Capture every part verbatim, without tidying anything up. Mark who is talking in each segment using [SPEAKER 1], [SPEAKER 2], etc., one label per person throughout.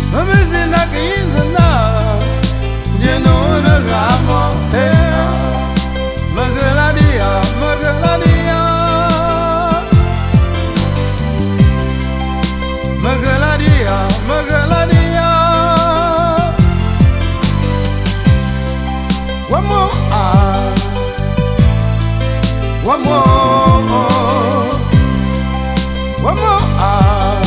[SPEAKER 1] Amazina Kinzana, you know the Ramo, Magaladia, Magaladia, Magaladia, Magaladia. One more, ah, one more, one more, ah,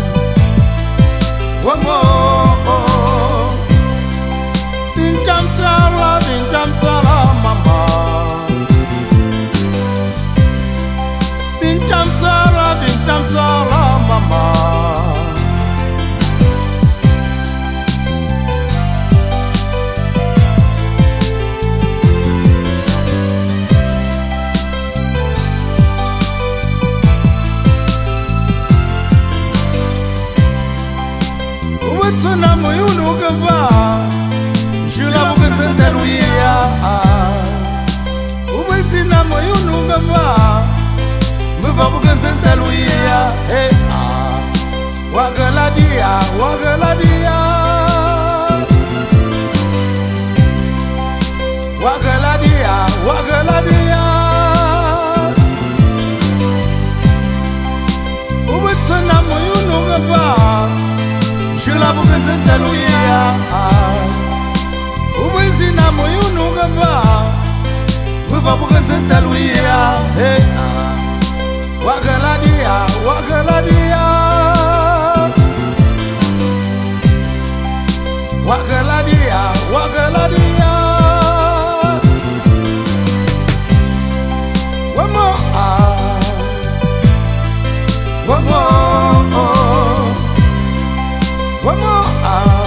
[SPEAKER 1] one more. Bincam sala, bincam sala, mama. Bincam sala, bincam sala, mama. Tuna moyunu gaba, jula bukan sentaluia. Ubesina moyunu gaba, baba bukan sentaluia. Hey ah, wagaladia, wagaladia, wagaladia, wagaladia. Ubesina moyunu gaba. Shula bukan sentaluia, ubezina moyunu gaba, baba bukan sentaluia. Hey, wagaladia, wagaladia, wagaladia, wagaladia. One more, ah, one more. One more, ah.